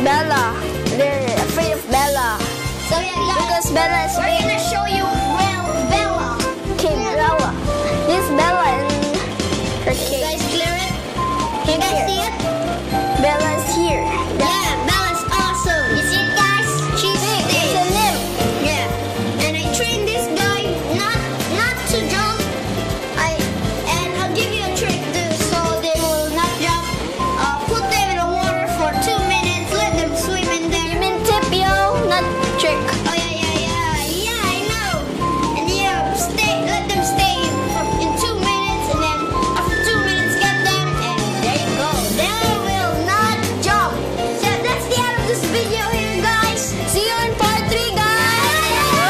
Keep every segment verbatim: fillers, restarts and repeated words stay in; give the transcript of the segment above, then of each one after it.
Bella. They're afraid of Bella. So yeah, guys, Because Bella is we're big. gonna show you well Bella. Okay, Bella. This is Bella and her You cake. guys clear it? Can you guys Here. see it? Bella is here. Yeah, Bella's awesome. You see it, guys? She's big. It's a nymph. Yeah, and I trained this guy not not to jump. I and I'll give you a trick too, so they will not jump. Uh, put them in the water for two minutes. Let them swim in there. You mean tip, yo, not trick. Oh yeah, yeah, yeah, yeah. I know. And yeah, stay. Let them stay for, in two minutes, and then after two minutes, get them, and there you go. They will not jump. So that's the end of this video here, guys. See you in part three, guys.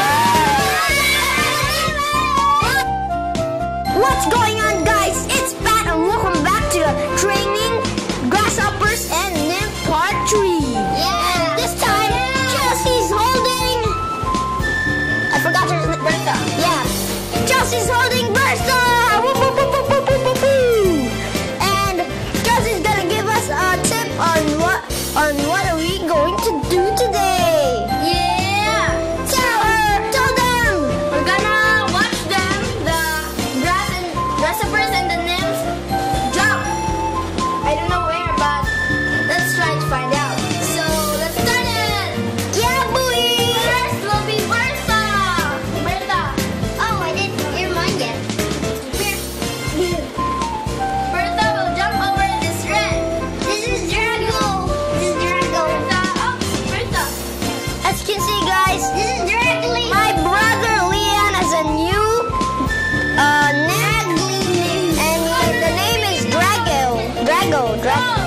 What's going on, guys? It's Pat, and welcome back to the Training Grasshoppers and Nymph Part three. Yeah. This time, Chelsea's holding. I forgot her name. Bertha. Yeah. Chelsea's holding Bertha. Woo, woo, woo, woo, woo, woo, woo, woo. And Chelsea's gonna give us a tip on what on what are we going to do today. Yeah. Tell her. Tell them. We're gonna watch them, the grass and grasshoppers and the nymphs jump. I don't know where, but let's try to find out. So let's start it. Yeah, boy. First will be Bertha. Bertha. Oh, I didn't hear mine yet. Here. Bertha will jump over this red. This is Drago. This is Drago. Bertha. Oh, Bertha. As you can see, guys, this is Dragly. My brother Leon has a new uh name, and he- the name is Drago. Drago. Drago.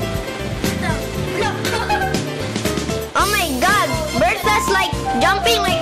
Oh my God, Bertha's like jumping like